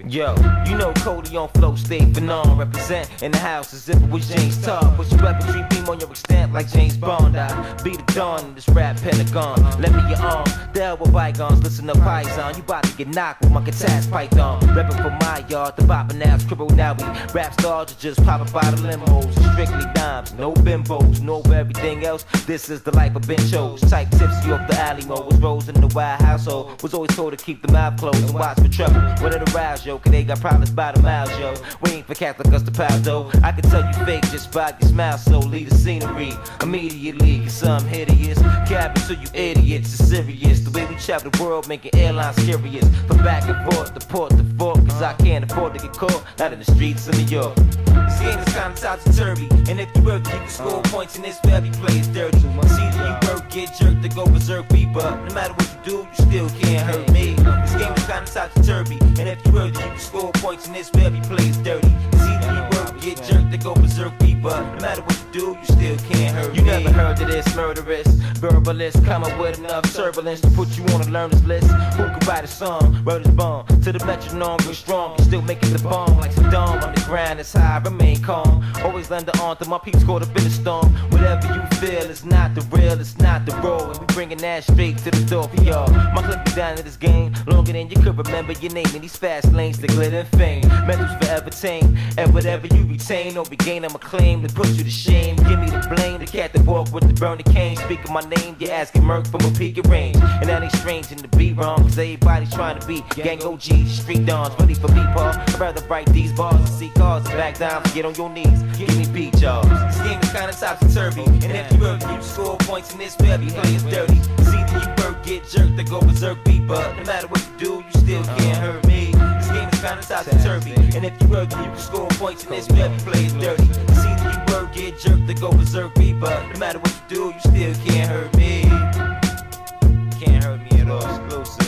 Yo, you know Cody on flow, stay phenom. Represent in the house as if it was James Todd. Put your weaponry beam on your extent like James Bond. I be the dawn in this rap pentagon. Lend me your arm, the hell with bygones. Listen up, Python, you bout to get knocked with my Catas python. Reppin' for my yard, the boppin' now, scribble now. We rap stars are just poppin' by the limos. Strictly dimes, no bimbos, no everything else. This is the life of benchos. Type tipsy off the alley mo. Was rose in the wild household. Was always told to keep the mouth closed and watch for trouble when it arouse, yo. Cause they got problems by the miles, yo. We ain't for Catholic us to pound though. I can tell you fake just by your smile, so leave the scenery immediately. Cause some hideous cabin to you idiots. It's serious. The way we travel the world making airlines curious. From back and forth to port to fork. Cause I can't afford to get caught out in the streets of New York. This game is kinda topsy-turvy, and if you work, you can score points in this where every play is dirty. It's either you work, get jerked, to go berserk, beat, but no matter what you do, you still can't hurt me. This game is kinda topsy-turvy, and if you work, you can score points in this where every play is dirty. It's either you work, get jerked, to go berserk, beat, but no matter what you do, you still can't hurt me. You never heard of this murderous, verbalist, coming with enough turbulence to put you on a learner's list. Who could write a song, word is bomb, to the metronome, go strong, you still making the bomb like Saddam on the ground, it's high, remain calm. Always lend the arm to my peeps caught up in the storm. Whatever you feel, it's not the real, it's not the road. And we bringing that straight to the door for y'all. My clip is down in this game, longer than you could remember your name in these fast lanes that glitter and fame. Metals forever tame, and whatever you retain or regain, I'ma claim to put you to shame. Give me the blame, the cat that walk with the burning cane. Speaking my name, you're asking Merc from a peak of range. And that ain't strange in the be wrong, cause everybody's trying to be gang OGs, street dons, ready for me, Paul. I'd rather write these bars and see cars and back down, get on your knees, give me beat jobs. This game is kinda topsy-turvy, and if you work, you score points in this where every play is dirty. It's either you work, get jerked, to go berserk, beat, but no matter what you do, you still can't hurt me. This game is kinda topsy-turvy, and if you work, you score points in this where every play is dirty. It's either you work, get jerked, to go berserk, beat, but no matter what you do, you still can't hurt me. Can't hurt me at all, exclusive.